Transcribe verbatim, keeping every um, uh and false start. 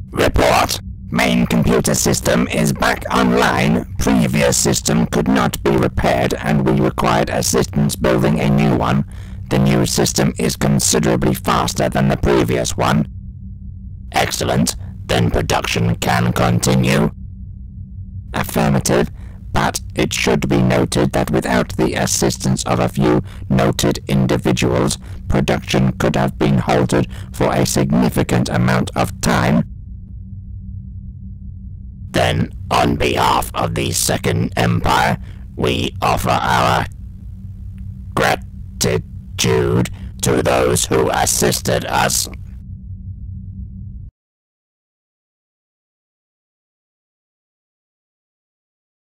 Report. Main computer system is back online. Previous system could not be repaired and we required assistance building a new one. The new system is considerably faster than the previous one. Excellent. Then production can continue. Affirmative. But it should be noted that without the assistance of a few noted individuals, production could have been halted for a significant amount of time. Then, on behalf of the Second Empire, we offer our gratitude to those who assisted us.